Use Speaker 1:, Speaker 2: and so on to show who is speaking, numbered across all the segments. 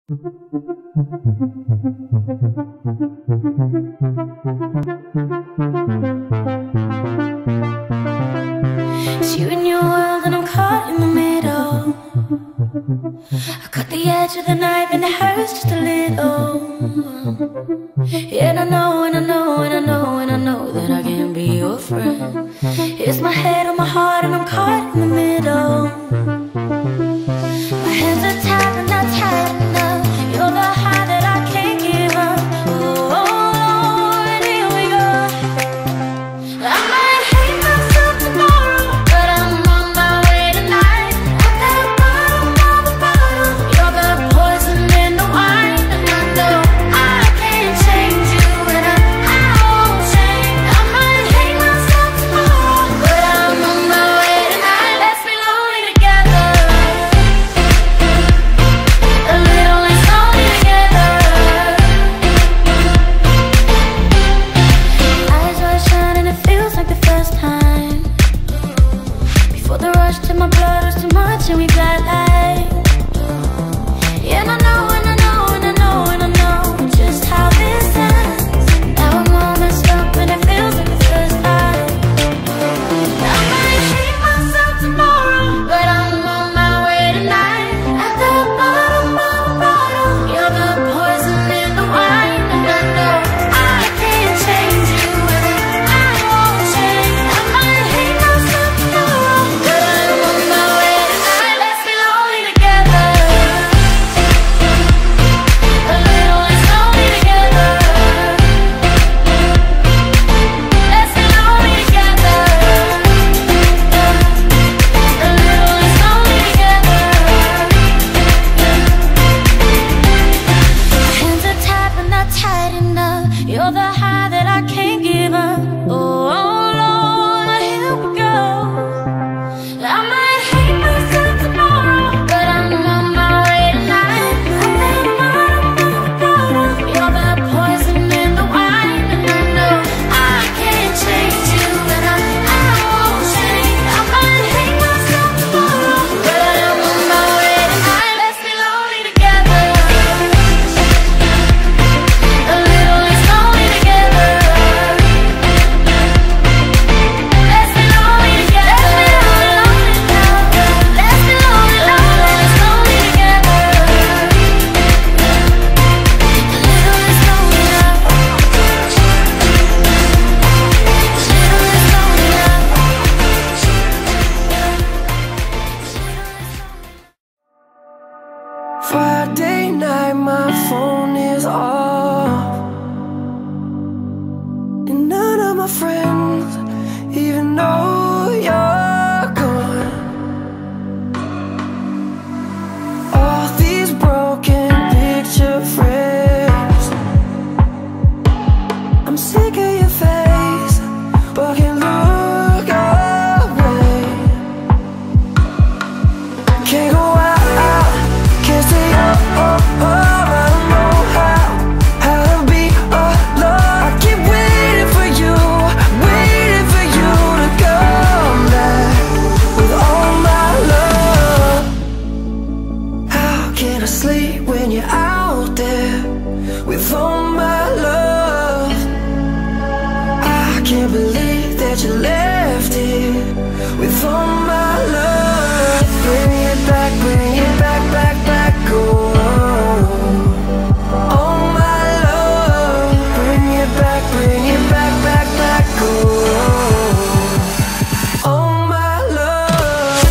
Speaker 1: It's you and your world and I'm caught in the middle. I cut the edge of the knife and it hurts just a little. And I know, and I know, and I know, and I know that I can't be your friend. It's my head on my heart and I'm caught in the middle. My hands are tied and not tight enough. You're the high that I can't give up. Oh, Lord, here we go. I might hate myself tomorrow, but I'm on my way tonight. At the bottom of the bottle, you're the poison in the wine. And I know I can't change you, and I won't change. I might hate myself tomorrow, but I'm on my way tonight. Let's be lonely together, a little less lonely together. Eyes are shining, it feels like the first time. Before the rush to my blood was too much and we flatlined. Yeah, and I know, and I know, and I know, and I know just how this ends. Now I'm all messed up and it feels like the first time. I might hate myself tomorrow, but I'm on my way tonight. At the bottom of the bottle, you're the poison in the wine. And I know I can't change you, and I won't change. I might hate myself tomorrow, but I'm on my way tonight. Let's be lonely together, a little less lonely together. Let's be lonely together, a little less lonely together. Hands are tied but not tight enough. You're the high that I can't give up. Oh, Lord, here we go. I might hate myself tomorrow, but I'm on my way tonight. At the bottom of the bottle, you're the poison in the wine. And I know I can't change you, and I won't change. I might hate myself tomorrow, but I'm on my way tonight. Let's be lonely together, a little less lonely together. Let's be lonely together, let's be lonely, less lonely together. A little less lonely now, a little less lonely now.
Speaker 2: Friday night, my phone is off, and none of my friends even know you're gone. All these broken picture frames, I'm sick of your face, but can't look away. Can't go out, can't stay up, I don't know how to be alone. I keep waiting for you to come back with all my love. How can I sleep when you're out there with all my love? I can't believe that you left here with all my love. Bring it back, back, back, oh. All my love, bring it back, back, oh. All my love.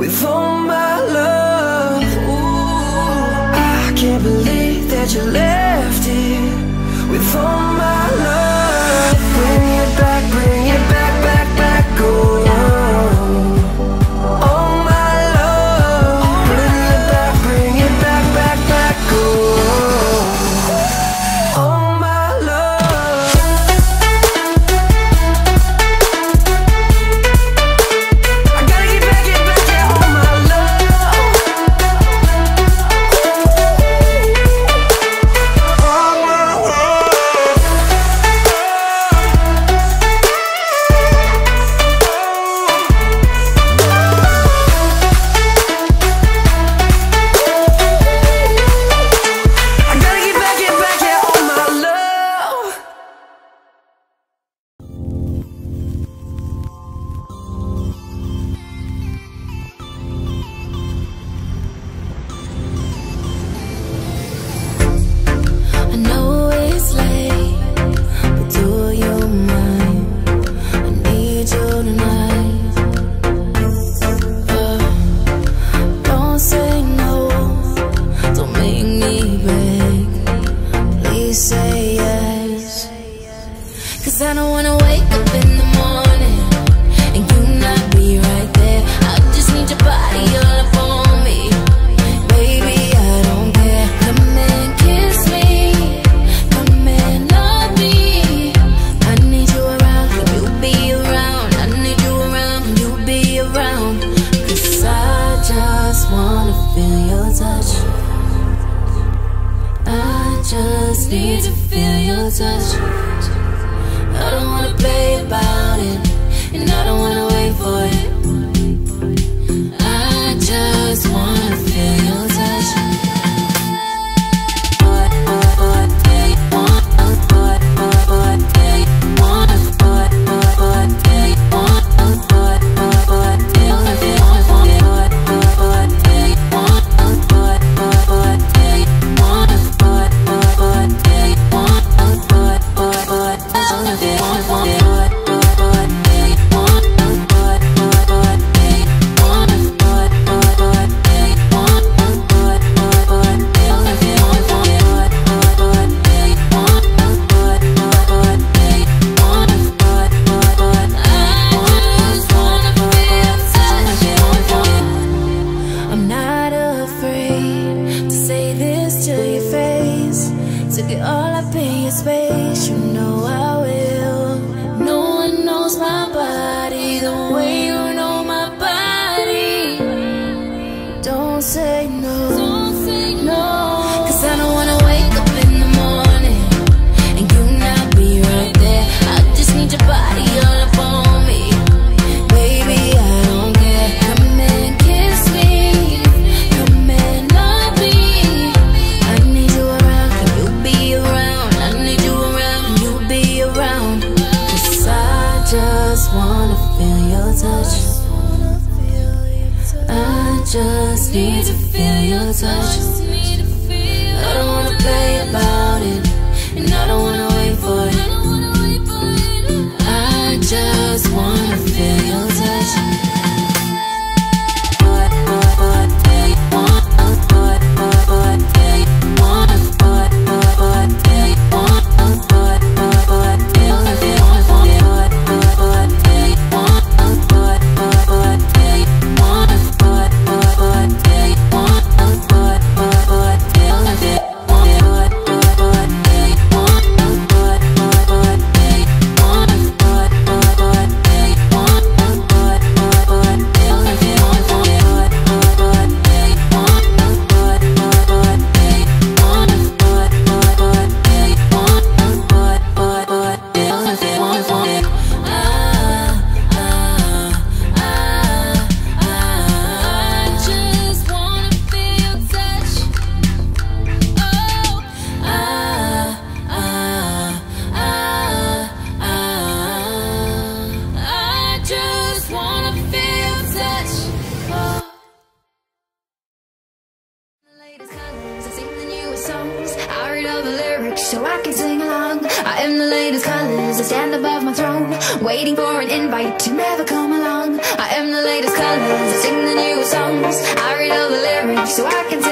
Speaker 2: with all my love. Ooh, I can't believe that you left it with all my love. Bring it back, back, back, oh. All my love. Bring it back, back, oh. All my love. I gotta get back, yeah, all my love. All my love. I gotta get back, yeah, all my love.
Speaker 1: I know it's late, but do you mind? I need you tonight. Don't say no, don't make me beg. Please say yes, 'cause I don't wanna wake up in the morning and you not be right there. I just need your body all up on me. Baby, I don't care. Come and kiss me, come and love me. I need you around, can you be around? I need you around, can you be around? 'Cause I just wanna feel your touch. I just need to feel your touch. I don't wanna play about it, and I don't wanna wait for it. I just wanna feel your touch. I'm not afraid to say this to your face. To get all up in your space, you know I will. No one knows my body the way you know my body. Don't say no, no, 'cause I don't wanna wake up in the morning and you not be right there. I just need your body all up on me. Baby, I don't care. Come and kiss me, come and love me. I need you around, can you be around? I need you around, can you be around? 'Cause I just wanna feel your touch. I just need to feel your touch. I don't wanna play about it, and I don't wanna wait for it. I just wanna feel your touch. so I can sing along. I am the latest colors, I stand above my throne, waiting for an invite to never come along. I am the latest colors, I sing the new song.
Speaker 3: so I can